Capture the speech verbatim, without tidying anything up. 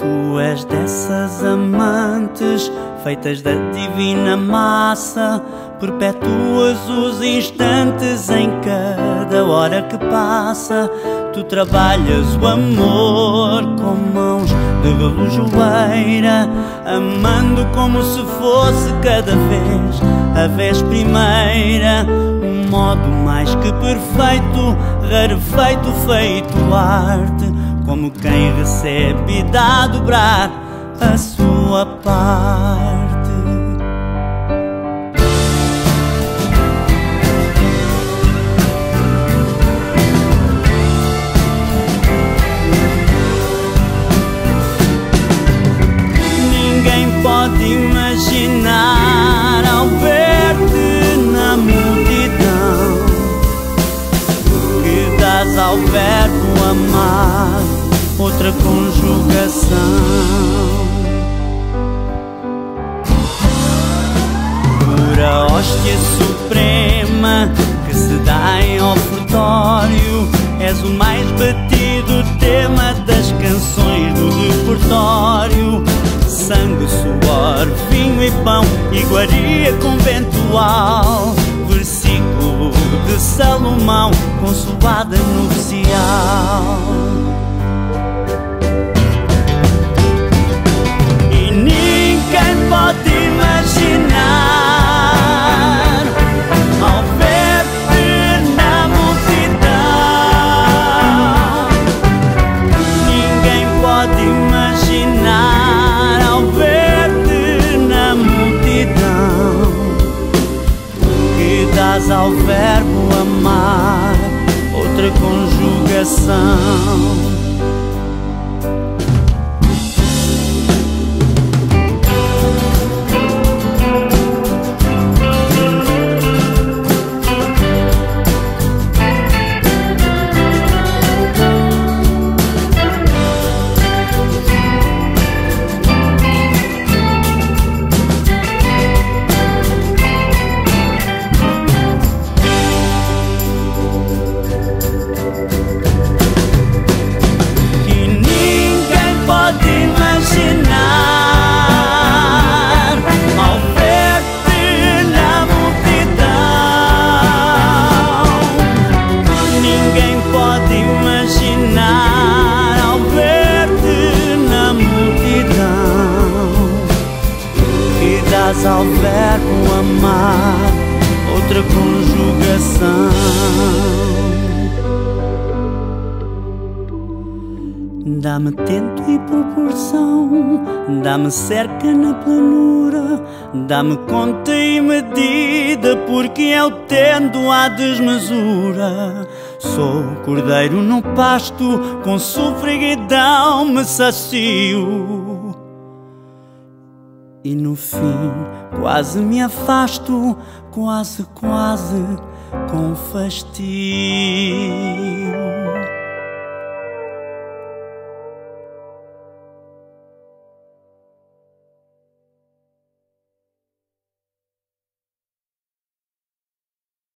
Tu és dessas amantes, feitas da divina massa, perpetuas os instantes em cada hora que passa. Tu trabalhas o amor com mãos de relojoeira, amando como se fosse cada vez a vez primeira. Um modo mais que perfeito, rarefeito, feito arte, como quem recebe e dá a dobrar a sua parte. Ninguém pode imaginar ao ver-te na multidão que dás ao verbo amar outra conjugação. Pura hóstia suprema que se dá em ofertório, és o mais batido tema das canções do repertório. Sangue, suor, vinho e pão, iguaria conventual, versículo de Salomão, consoada nupcial. E ninguém pode imaginar ao ver-te na multidão. Ninguém pode imaginar ao ver-te na multidão que dás ao verbo amar outra conjugação. Ao verbo amar outra conjugação. Dá-me tento e proporção, dá-me cerca na planura, dá-me conta e medida, porque eu tendo à desmesura. Sou cordeiro no pasto, com sofreguidão me sacio, e no fim quase me afasto, quase, quase com fastio.